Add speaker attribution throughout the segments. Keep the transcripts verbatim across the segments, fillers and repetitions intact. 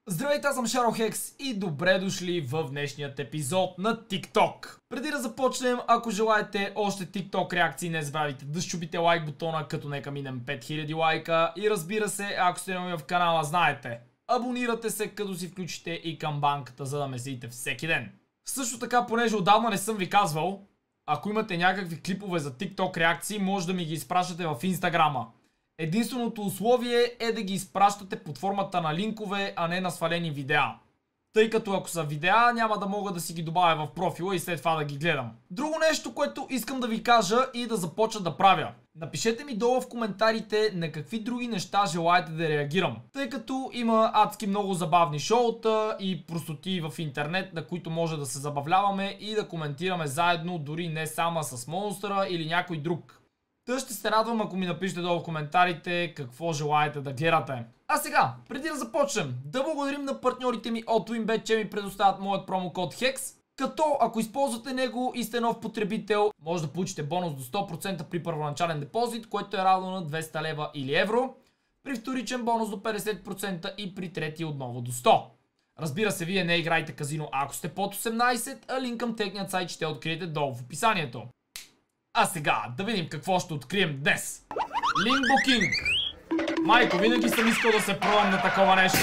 Speaker 1: Здравейте, аз съм Шаро-Хекс и добре дошли в днешният епизод на TikTok. Преди да започнем, ако желаете още TikTok реакции, не забравяйте да щупите лайк бутона, като нека минем пет хиляди лайка. И разбира се, ако сте нови в канала, знаете, абонирате се, като си включите и камбанката, за да ме следите всеки ден. Също така, понеже отдавна не съм ви казвал, ако имате някакви клипове за TikTok реакции, може да ми ги изпращате в Инстаграма. Единственото условие е да ги изпращате под формата на линкове, а не на свалени видеа. Тъй като ако са видеа, няма да мога да си ги добавя в профила и след това да ги гледам. Друго нещо, което искам да ви кажа и да започна да правя. Напишете ми долу в коментарите на какви други неща желаете да реагирам. Тъй като има адски много забавни шоута и простоти в интернет, на които може да се забавляваме и да коментираме заедно, дори не само с монстъра или някой друг. Та ще се радвам, ако ми напишете долу в коментарите какво желаете да гледате. А сега, преди да започнем, да благодарим на партньорите ми от WinBet, че ми предоставят моят промокод HEX. Като ако използвате него и сте нов потребител, може да получите бонус до сто процента при първоначален депозит, което е равно на двеста лева или евро. При вторичен бонус до петдесет процента и при трети отново до сто. Разбира се, вие не играете казино, ако сте под осемнайсет, а линк към техният сайт ще откриете долу в описанието. А сега да видим какво ще открием днес. Limbo King. Майко, винаги съм искал да се пробвам на такова нещо.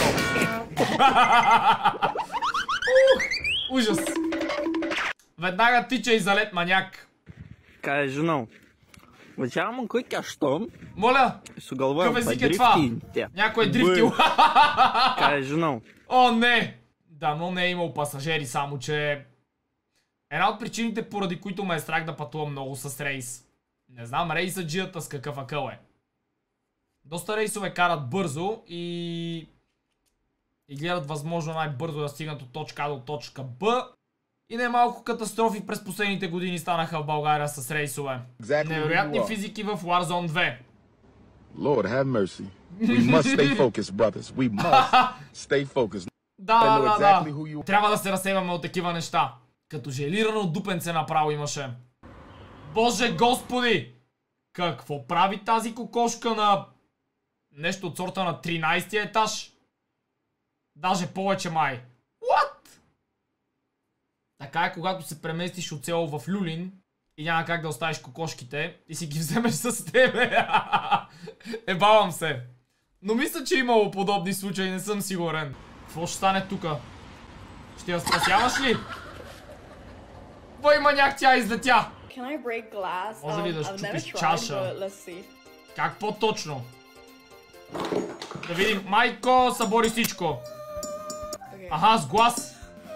Speaker 1: Ух, ужас. Веднага тича и залет маняк.
Speaker 2: Кай, жено. Уважаемо, кой каштом?
Speaker 1: Моля, какъв език е това? Някой е дрифтил.
Speaker 2: Кай, жено.
Speaker 1: О, не. Давно не е имал пасажери, само че... Една от причините, поради които ме е страх да пътувам много с рейс. Не знам рейсаджията с какъв акъл е. Доста рейсове карат бързо и... и гледат възможно най-бързо да стигнат от точка А до точка Б. И немалко катастрофи през последните години станаха в България с рейсове. Exactly. Невероятни физики в Warzone две.
Speaker 3: Lord have mercy. We must stay focused, brothers. We must stay focused.
Speaker 1: Да, да, да, да. Трябва да се разсейваме от такива неща. Като желирано дупенце направо имаше. Боже господи! Какво прави тази кокошка на... нещо от сорта на тринайсети етаж? Даже повече май. What? Така е, когато се преместиш от село в Люлин и няма как да оставиш кокошките и си ги вземеш с тебе. Ебавам се. Но мисля, че е имало подобни случаи, не съм сигурен. Какво ще стане тука? Ще я спасяваш ли? Бой маняк, тя излетя! Може ли да щупиш чаша? Как по-точно? Да видим. Майко, събори всичко. Аха, с глас.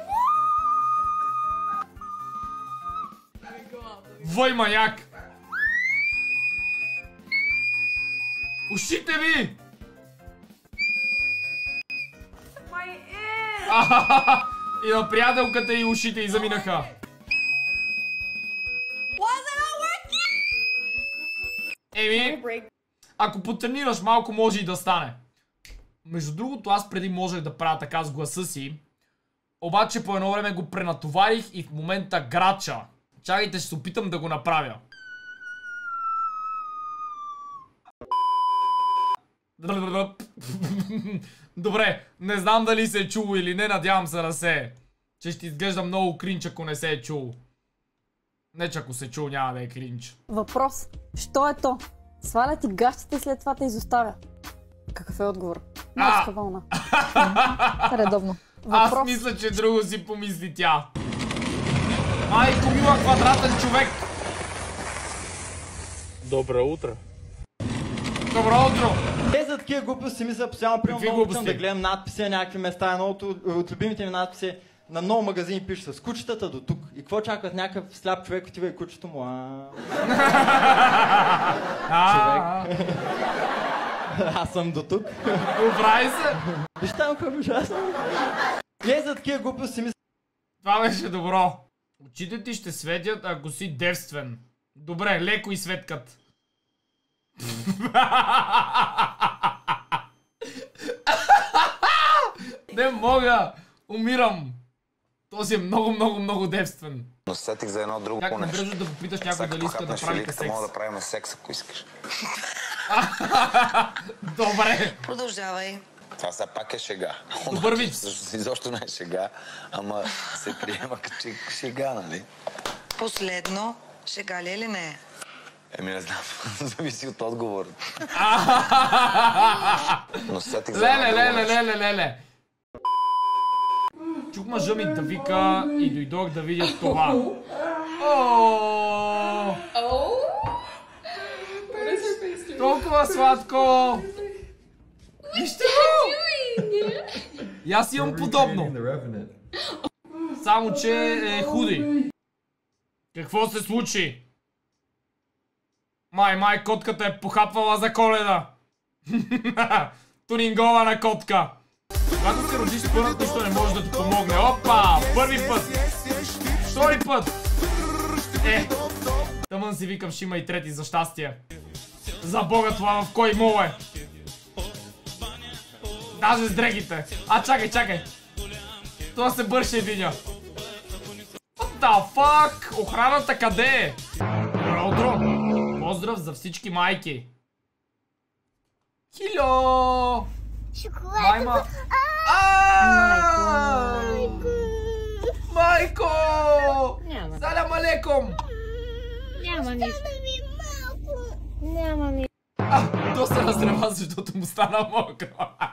Speaker 1: Вой маняк! Ушите ви! И на приятелката и ушите й заминаха. Еми, ако потренираш малко, може и да стане. Между другото, аз преди можех да правя така с гласа си, обаче по едно време го пренатоварих и в момента грача. Чакайте, ще се опитам да го направя. Добре, не знам дали се е чуло или не, надявам се да се е. Че ще изглежда много кринч, ако не се е чуло. Не, че ако се чул, няма да е кринч.
Speaker 4: Въпрос. Що е то? Сваля ти гащите и след това те изоставя. Какъв е отговор? Морска вълна. Редовно.
Speaker 1: Въпрос. Аз мисля, че друго си помисли тя. Майко мила, квадратен човек.
Speaker 2: Добро утро.
Speaker 1: Добро утро.
Speaker 5: Те за такива глупости си мисля, постоянно примерно обичам да гледам надписи на някакви места. Едно от любимите ми надписи на много магазини пише с кучетата до тук. И какво чакат някакъв сляп човек, отива и кучето му? Човек. Аз съм до тук.
Speaker 1: Оправи се.
Speaker 5: Виж там какво е ужасно. Не за такива глупости си мисля.
Speaker 1: Това беше добро. Очите ти ще светят, ако си девствен. Добре, леко и светкат. Не мога. Умирам. Този е много, много, много девствен.
Speaker 6: Но сетих за едно друго
Speaker 1: нещо. Как
Speaker 6: нещо.
Speaker 1: не да попиташ някой дали иска да правите секс?
Speaker 6: Мога да правим секс, ако искаш.
Speaker 1: Добре.
Speaker 7: Продължавай.
Speaker 6: Това все пак е шега.
Speaker 1: Добър вид.
Speaker 6: Всъщност изобщо не е шега, ама се приема като шега, нали?
Speaker 7: Последно, шега ли или не е?
Speaker 6: Еми не знам, зависи от отговор. Но сетих за
Speaker 1: Леле, леле, леле, леле. Чух мъжа ми да вика и дойдох да видя това. Ооо! Толкова сладко! Вижте го! И аз имам подобно. Само, че е худи. Какво се случи? Май, май, котката е похапвала за Коледа. Тунингована котка. Когато се родиш с първът, нищо не може да ти помогне. Опа! Първи път! Втори път! Е! Тъмън си викам, ще има и трети за щастие. За бога, това в кой мол е? Даже с дрегите. А, чакай, чакай. Това се бърше видя. What the fuck? Охраната къде е? Родро! Поздрав за всички майки. Хило! Майма! Майко! Салям алейкум!
Speaker 8: Няма нищо. Няма нищо.
Speaker 1: А, то се разрева, защото му стана мокро.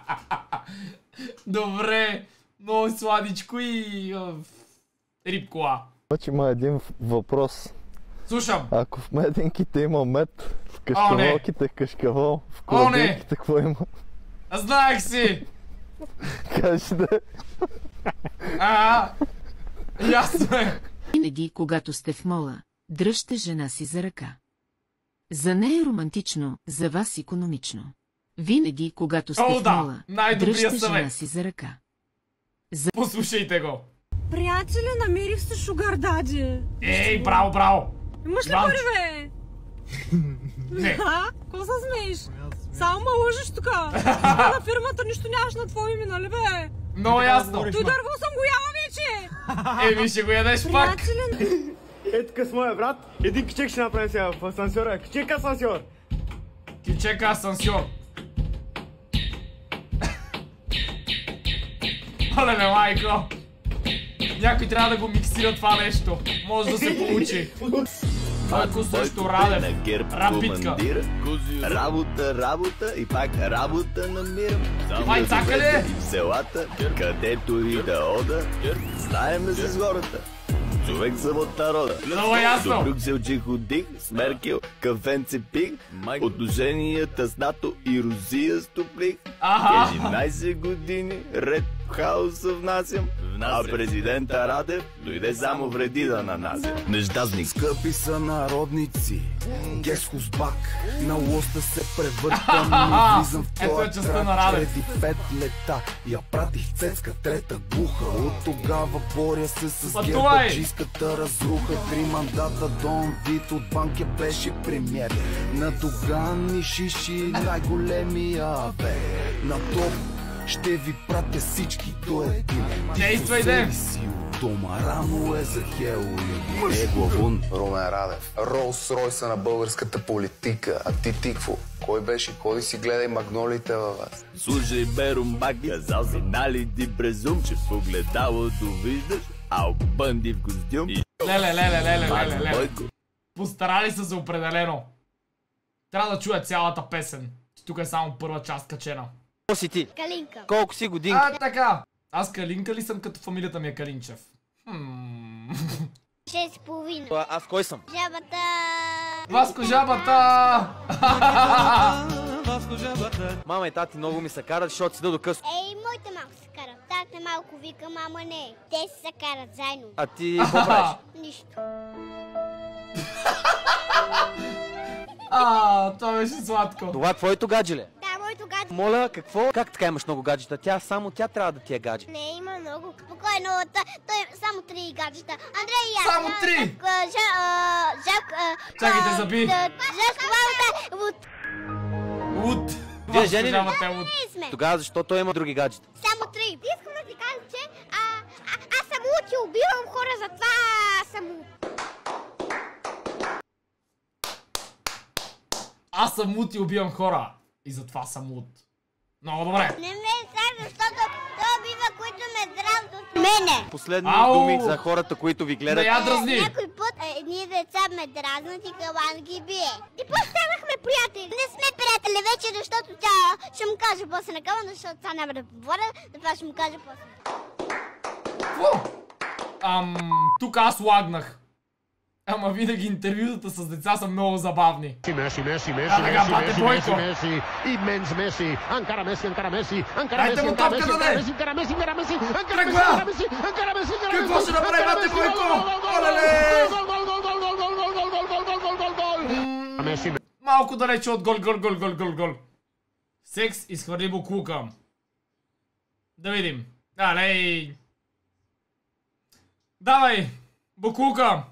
Speaker 1: Добре, много сладичко и рибкола.
Speaker 9: Обаче има един въпрос.
Speaker 1: Слушам.
Speaker 9: Ако в меденките има мед, в кашкавалките кашкавал, в колабинките какво има?
Speaker 1: Знаех си!
Speaker 9: Кажи да.
Speaker 1: А, ясно е.
Speaker 10: Винаги, когато сте в мола, дръжте жена си за ръка. За нея е романтично, за вас икономично. Винаги, когато сте
Speaker 1: О,
Speaker 10: в
Speaker 1: да,
Speaker 10: мола,
Speaker 1: най-добрия
Speaker 10: дръжте
Speaker 1: съвет.
Speaker 10: жена си за ръка. За...
Speaker 1: Послушайте го.
Speaker 8: Приятели, намерих се шугар дади.
Speaker 1: Ей, браво, браво.
Speaker 8: Имаш ли
Speaker 1: Иванчо.
Speaker 8: пари, бе?
Speaker 1: Не.
Speaker 8: А? Какво се смееш? Само ме лъжиш тука. На фирмата нищо нямаш на твое име, нали бе?
Speaker 1: Много ясно.
Speaker 8: Той дърво съм го яла вече.
Speaker 1: Еми, ще го ядеш пак.
Speaker 8: Приятели,
Speaker 11: Е, тук с моя брат, един кичек ще направим сега в асансьора. Кичек асансьор!
Speaker 1: Кичека асансьор. Оле, майко. Някой трябва да го миксира това нещо. Може да се получи. Бойко срещу Радев. Рапитка.
Speaker 12: Работа, работа и пак работа намирам.
Speaker 1: Май, цака ли е?
Speaker 12: В селата, където и да ода, знаем да се с хората. Човек съм от народа.
Speaker 1: Много ясно.
Speaker 12: До Брюксел, че ходих, с Меркел, кафенце пих, отношенията с НАТО и Русия стоплих.
Speaker 1: Аха.
Speaker 12: единайсет години ред хаоса внасям, а президента Радев дойде само вреди да нанася. Неждазник.
Speaker 13: Скъпи са народници, гесхузбак, на лоста се превъртам, но влизам в този трак преди пет лета. Я пратих цецка, трета глуха, от тогава боря се с гербаджийската разруха. Три мандата Дон Вит от банки беше премиер, на Доган и Шиши най-големия бе. На топ ще ви пратя всички до един.
Speaker 1: Действай, де!
Speaker 13: Дома рано е за Хелуин.
Speaker 12: Е, главун.
Speaker 13: Румен Радев, Ролс Ройса на българската политика. А ти тикво? Кой беше? Ходи си гледай магнолите във вас.
Speaker 12: Слушай, бе, румбак, казал си, нали ти презум, че в огледалото виждаш, а обънди в костюм и...
Speaker 1: Леле, леле, леле, леле, леле. Постарали са се определено. Трябва да чуя цялата песен. Тук е само първа част качена.
Speaker 14: Какво си ти?
Speaker 15: Калинка.
Speaker 14: Колко си годинки?
Speaker 1: А, така. Аз Калинка ли съм, като фамилията ми е Калинчев? Хм...
Speaker 15: Шест и половина.
Speaker 14: А, аз кой съм?
Speaker 15: Жабата.
Speaker 1: Васко жабата!
Speaker 14: Васко жабата. Мама и тати много ми се карат, защото си да докъсно.
Speaker 15: Ей, моите малко се карат. Тата малко вика, мама не. Те се карат заедно.
Speaker 14: А ти какво правиш?
Speaker 15: Нищо.
Speaker 1: А, това беше сладко.
Speaker 14: Това е твоето гадже ли?
Speaker 15: Да, моето гадже.
Speaker 14: Моля, какво? Как така имаш много гаджета? Тя само тя трябва да ти е гадже.
Speaker 15: Не, има много. Спокойно, той само три гаджета. Андрей и аз.
Speaker 1: Само три?
Speaker 15: Жак...
Speaker 1: Чакайте, заби.
Speaker 15: Жак, Валта, Вуд.
Speaker 1: Вуд.
Speaker 14: Вие жени ли?
Speaker 15: сме.
Speaker 14: Тогава защо той има други гаджета?
Speaker 15: Само три. Искам да ти кажа, че аз съм луд и убивам хора, затова съм луд.
Speaker 1: Аз съм луд и убивам хора. И затова съм луд. Много добре.
Speaker 15: Не ме Мене!
Speaker 14: Последни
Speaker 1: Ау!
Speaker 14: думи за хората, които ви гледат.
Speaker 1: Не я дразни!
Speaker 15: Някой път едни деца ме дразнат и Калан ги бие. И после станахме приятели. Не сме приятели вече, защото тя ще му каже после на Калан, защото това няма да говоря, това ще му каже после.
Speaker 1: Ам, тук аз лагнах. Ама винаги интервютата с деца са много забавни.
Speaker 16: Меси, Меси, Меси,
Speaker 1: А, така, бате
Speaker 16: Меси,
Speaker 1: Бойко.
Speaker 16: Меси, Меси, имменс Меси, Анкара Меси, Анкара Меси, Анкара
Speaker 1: Дайте
Speaker 16: Меси,
Speaker 1: му
Speaker 16: Анкара
Speaker 1: топка
Speaker 16: Меси,
Speaker 1: да
Speaker 16: Анкара
Speaker 1: де!
Speaker 16: Меси, Анкара Меси, Анкара Меси, Анкара Меси,
Speaker 1: Тръгва!
Speaker 16: Анкара Меси, Анкара Меси, Анкара Меси.
Speaker 1: Какво ще направи бате Бойко? Олеле!
Speaker 16: Меси.
Speaker 1: Малко далече от гол, гол, гол, гол, гол, гол. Секс изхвърли буклука. Да видим. Далей. Давай, буклука.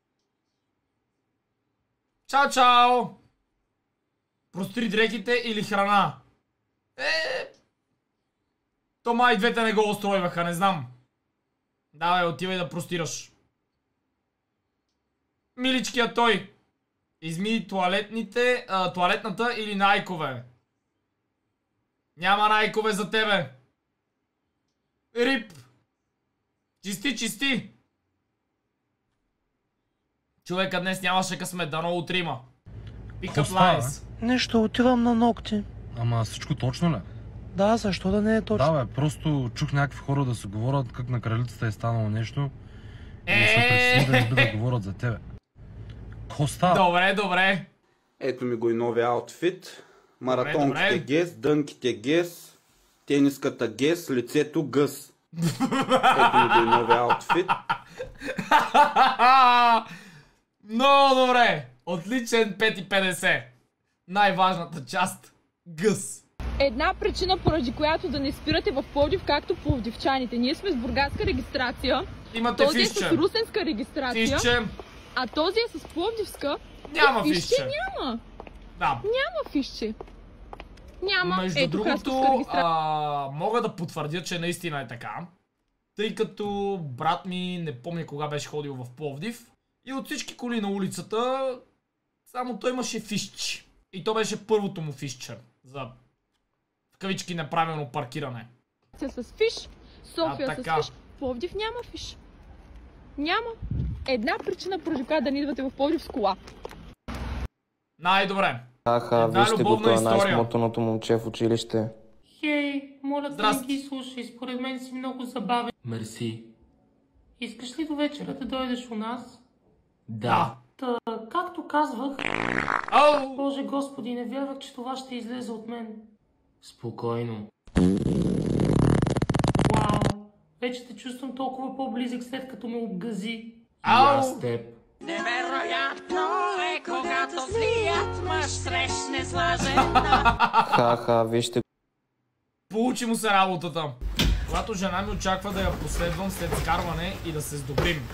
Speaker 1: Чао, чао! Простри дреките или храна? Е... То май двете не го устройваха, не знам. Давай, отивай да простираш. Миличкият той. Изми туалетните, а, туалетната или найкове. Няма найкове за тебе. Рип. Чисти, чисти. Човека днес нямаше късмет, дано утре има. Pick up lines.
Speaker 17: Нещо, отивам на ногти.
Speaker 18: Ама всичко точно ли?
Speaker 17: Да, защо да не е точно?
Speaker 18: Да, бе, просто чух някакви хора да се говорят как на кралицата е станало нещо. И не са
Speaker 1: Е!
Speaker 18: притесни да не би да говорят за тебе. Ко става?
Speaker 1: Добре, добре.
Speaker 19: Ето ми го и новия аутфит. Маратонките
Speaker 1: добре.
Speaker 19: гес, дънките гес, тениската гес, лицето гъс. Ето ми го и новия аутфит.
Speaker 1: Много добре. Отличен пет и петдесет. Най-важната част. Гъс.
Speaker 8: Една причина, поради която да не спирате в Пловдив, както пловдивчаните. Ние сме с бургаска регистрация.
Speaker 1: Имате
Speaker 8: този
Speaker 1: фишче.
Speaker 8: е с русенска регистрация.
Speaker 1: Фишче.
Speaker 8: А този е с пловдивска.
Speaker 1: Няма
Speaker 8: и фишче.
Speaker 1: фишче.
Speaker 8: Няма.
Speaker 1: Да.
Speaker 8: Няма фишче. Няма.
Speaker 1: Между
Speaker 8: Ето,
Speaker 1: другото,
Speaker 8: хасковска регистрация.
Speaker 1: а, мога да потвърдя, че наистина е така. Тъй като брат ми не помня кога беше ходил в Пловдив. И от всички коли на улицата, само той имаше фишче. И то беше първото му фишче. За в кавички неправилно паркиране.
Speaker 8: С фиш, София
Speaker 1: А,
Speaker 8: с
Speaker 1: така.
Speaker 8: фиш, Пловдив няма фиш. Няма. Една причина, поради която да не идвате в Пловдив с кола.
Speaker 1: Най-добре.
Speaker 20: Аха,
Speaker 1: Една
Speaker 20: вижте го,
Speaker 1: любовна
Speaker 20: това е
Speaker 1: история.
Speaker 20: най-смотаното момче в училище.
Speaker 21: Хей, моля да не
Speaker 1: Здрасти.
Speaker 21: ги слушай, според мен си много забавен.
Speaker 22: Мерси.
Speaker 21: Искаш ли до вечера да дойдеш у нас?
Speaker 22: Да.
Speaker 21: Та, както казвах,
Speaker 1: Ау!
Speaker 21: Боже Господи, не вярвах, че това ще излезе от мен.
Speaker 22: Спокойно.
Speaker 21: Вау, вече те чувствам толкова по-близък след като ме обгази.
Speaker 22: И аз теб.
Speaker 21: Невероятно е, когато злият мъж срещне зла жена.
Speaker 20: Ха-ха, вижте.
Speaker 1: Получи му се работата. Когато жена ми очаква да я последвам след скарване и да се сдобрим.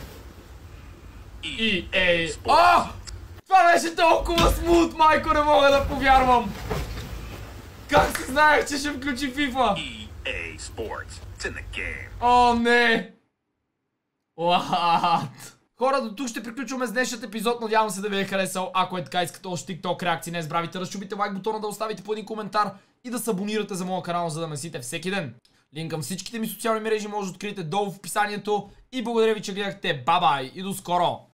Speaker 1: И ей... О! Това беше толкова смут, майко, не мога да повярвам! Как си знаех, че ще включи FIFA?
Speaker 12: E A Sports. It's in the game.
Speaker 1: О, не! What? Хора, до тук ще приключваме с днешният епизод. Надявам се да ви е харесал. Ако е така, искате още TikTok реакции, не забравяйте да щупите лайк бутона, да оставите по един коментар и да се абонирате за моя канал, за да ме следите всеки ден. Линк към всичките ми социални мрежи може да откриете долу в описанието. И благодаря ви, че гледахте. Бабай и до скоро!